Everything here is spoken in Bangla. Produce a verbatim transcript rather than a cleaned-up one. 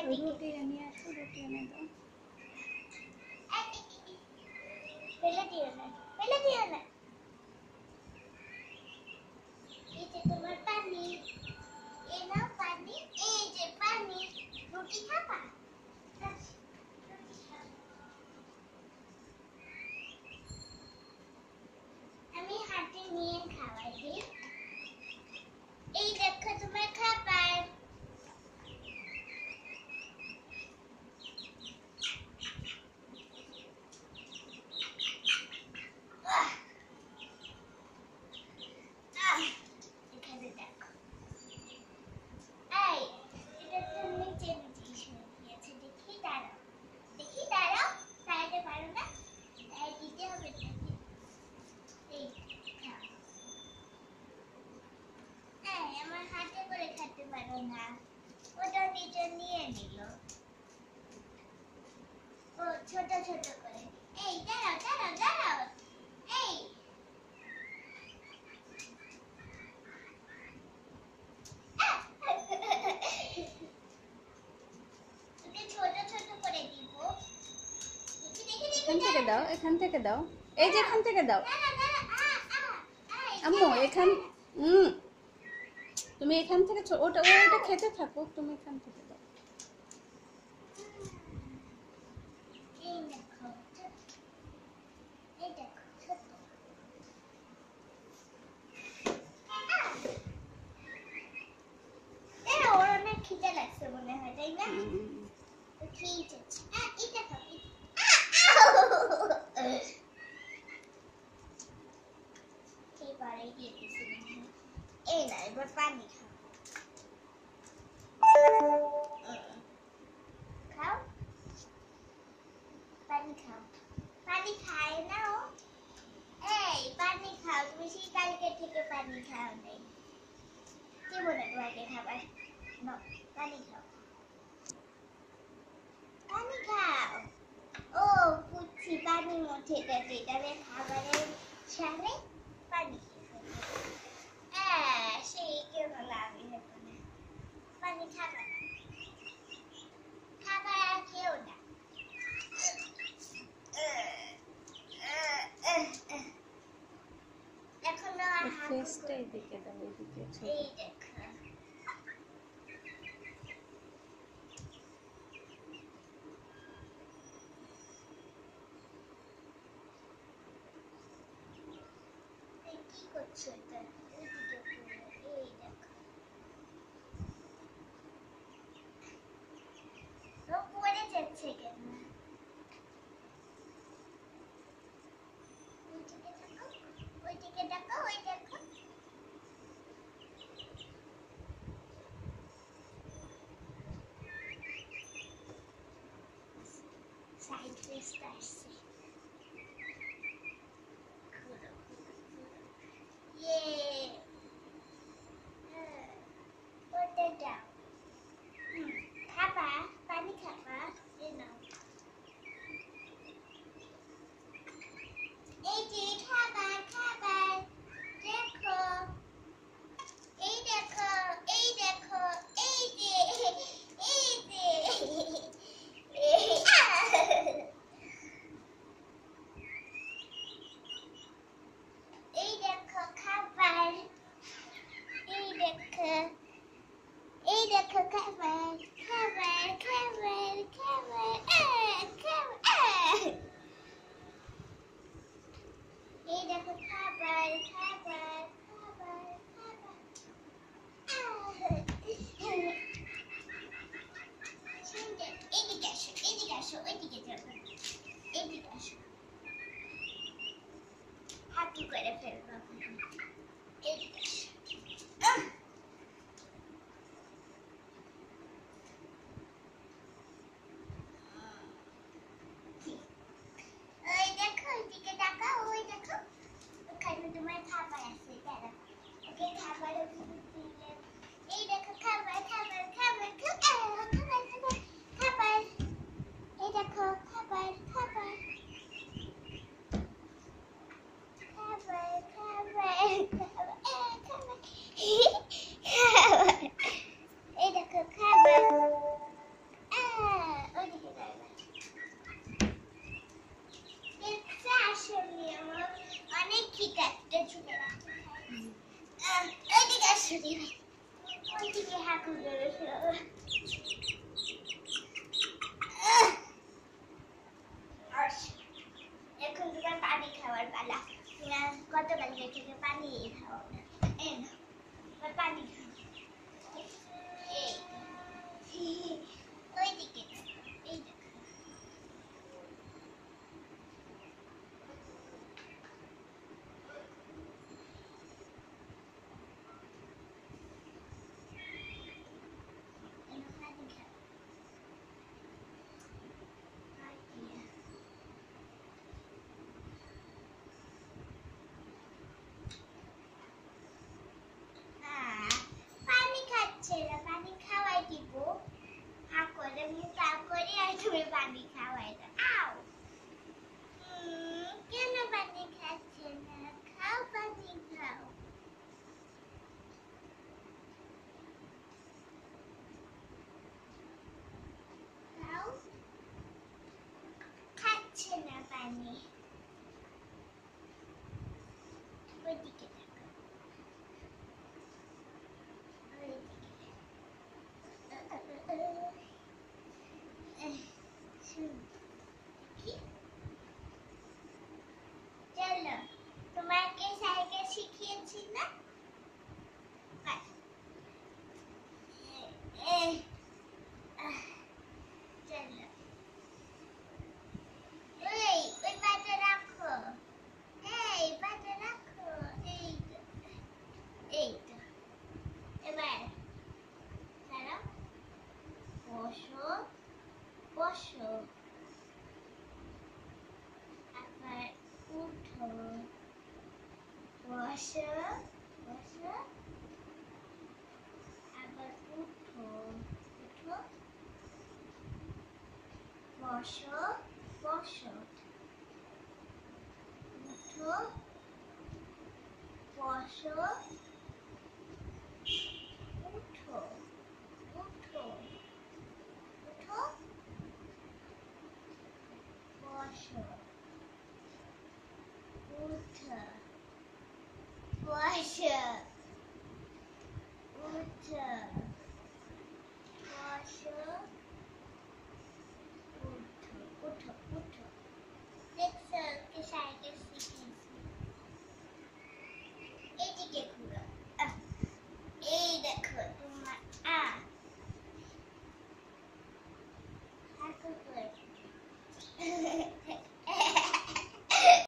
রুটি এনে আসো, রুটি এনে দাও। ফেলে দিও না, ফেলে দিও না। এই যে তোমার পানি, এই নাও পানি, এই যে পানি। রুটি খাবা? আমি হাতে নিয়ে খাওয়াই দিই। এই দেখো তোমার খাবার। এখানে দেখো। এই এটা তো নিচে নিচে দিয়েছে। দেখি দাঁড়াও, দেখি দাঁড়াও। সাইডে পারো না, তাই দিতে হবে নাকি? এই খাও। এই আমার হাতে করে খেতে পারো না। ওটা নিচে নিয়ে নিল। ও ছোট ছোট করে। এই দাঁড়াও দাঁড়াও দাঁড়াও। এই ওটা ছোট ছোট করে দিব। দেখি দেখি এখান থেকে দাও, এখান থেকে দাও। এই যে এখান থেকে দাও। দাঁড়া দাঁড়া। আ আ আম্মু এখান হুম তুমি এখান থেকে ওটা ওটা খেতে থাকো, তুমি এখান থেকে দাও। এই দেখো, এই দেখো ছোট। এরা ওর অনেক খিদে লাগছে মনে হয়, তাই না? তো ঠিক আছে। আহ, এই দেখো। এইবারে দিয়ে দিচ্ছি মনে হয়। এই না, এবার পানি খাও। খাও, পানি খাও। পানি খায় না ও। এই পানি খাও, তুমি সেই কালকে থেকে পানি খাও নাই। কি বলে তোমাকে খাবার? নাও, পানি খাও। পানি খাও। ও বুঝছি, পানির মধ্যে দেবে, এটারে খাবারের সামনে পানি খেয়ে হ্যাঁ, সেই কেউ লাগে না। পানি খাবা না, খাবার আর খেও না। এখন ফেসটা এদিকে দাও, এদিকে ছোট। এই দেখো। কি করছো এটা? এদিকে করো, এই দেখো। ও পড়ে যাচ্ছে কেন? ওইদিকে দেখো, ওইদিকে দেখো, ওই দেখো। সাইড ড্রেসটা আসছে। ঘুরো, ঘুরো, ঘুরো। ইয়ে, হ্যাঁ, ওটা দাও। হুম, খাবা? পানি খাবা? এই নাও। এই যে খাবার, খাবার। দেখো, এই দেখো, এই দেখো, এই যে, এই যে। এই এই দেখো খাবার, এই দেখো, এই দেখো খাবার, খাবার, খাবার, খাবার, আহ, খাবার, আহ। এই দেখো খাবার, খাবার, খাবার, খাবার, আহ। সুন্দর। এদিকে আসো, এদিকে আসো, ওইদিকে যাবো, এদিকে আসো। হাঁটু করে ফেলবো। এদিকে আসো। আহ। ওই দেখো, ওইদিকে তাকাও, ওই দেখো। ওখানে তোমার খাবার আছে, দাঁড়াও। ওকে খাবার দিলে। এই দেখো খাবার, খাবার, খাবার, খাবার, খাবার, খাবার, খাবার। এই দেখো খাবার, খাবার, খাবার, খাবার, খাবার। ওইদিকে হাঁকু করেছো। এখন তোমার পানি খাওয়ার পালা। তুমি গতকালকে থেকে পানি খাও না। এই না, এবার পানি খাও। এই ওইদিকে এই দেখো। পানি খাচ্ছে না, পানি খাওয়াই দিব। হা করে মুখ পা করে আর তুমি পানি খাওয়াই দাও। আও কেন পানি খাচ্ছে না? খাও, পানি খাও। খাও, খাচ্ছে না পানি। ওইদিকে দেখো, ওইদিকে। চলো, তোমাকে সাইকেল শিখিয়েছি না? চলো, ওই ওই পাটা রাখো। এই পাটা রাখো। এই তো, এই তো। এবার দাঁড়াও, বসো, বসো। আবার উঠো, বসো, বসো। আবার উঠো, উঠো, বসো, বসো। উঠো, বসো, উঠো, উঠো, উঠো, বসো, উঠো, বসো।